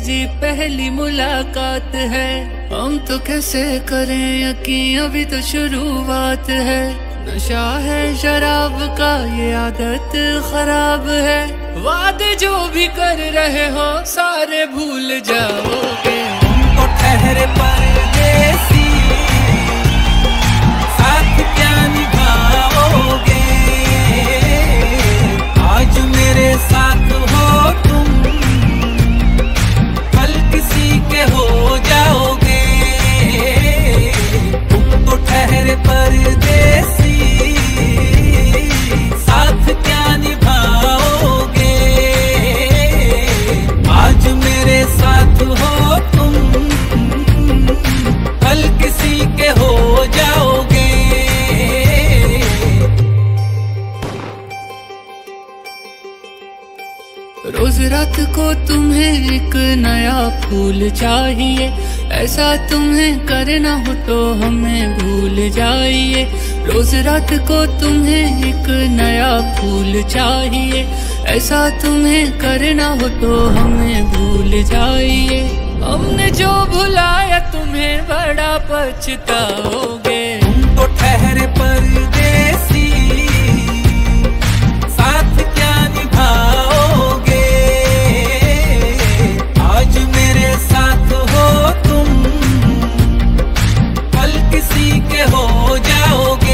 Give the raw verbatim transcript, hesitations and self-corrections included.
जी पहली मुलाकात है। हम तो कैसे करें यकीन, अभी तो शुरुआत है। नशा है शराब का, ये आदत खराब है। वादे जो भी कर रहे हो सारे भूल जाओगे। तुम तो ठहरे परदेसी, साथ क्या निभाओगे। आज मेरे साथ हो तुम, कल किसी के हो जाओगे। तुम तो ठहरे परदेसी, साथ क्या निभाओगे। आज मेरे साथ हो तुम, कल किसी के हो जाओगे। रोज रात को तुम्हें एक नया फूल चाहिए, ऐसा तुम्हें करना हो तो हमें भूल जाइए। रोज रात को तुम्हें एक नया फूल चाहिए, ऐसा तुम्हें करना हो तो हमें भूल जाइए। हमने जो भुलाया तुम्हें बड़ा पछताओगे। तुम तो ठहरे परदेसी, साथ क्या निभाओगे। आज मेरे साथ हो तुम, कल किसी के हो जाओगे।